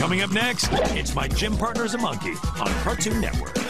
Coming up next, it's My Gym Partner's a Monkey on Cartoon Network.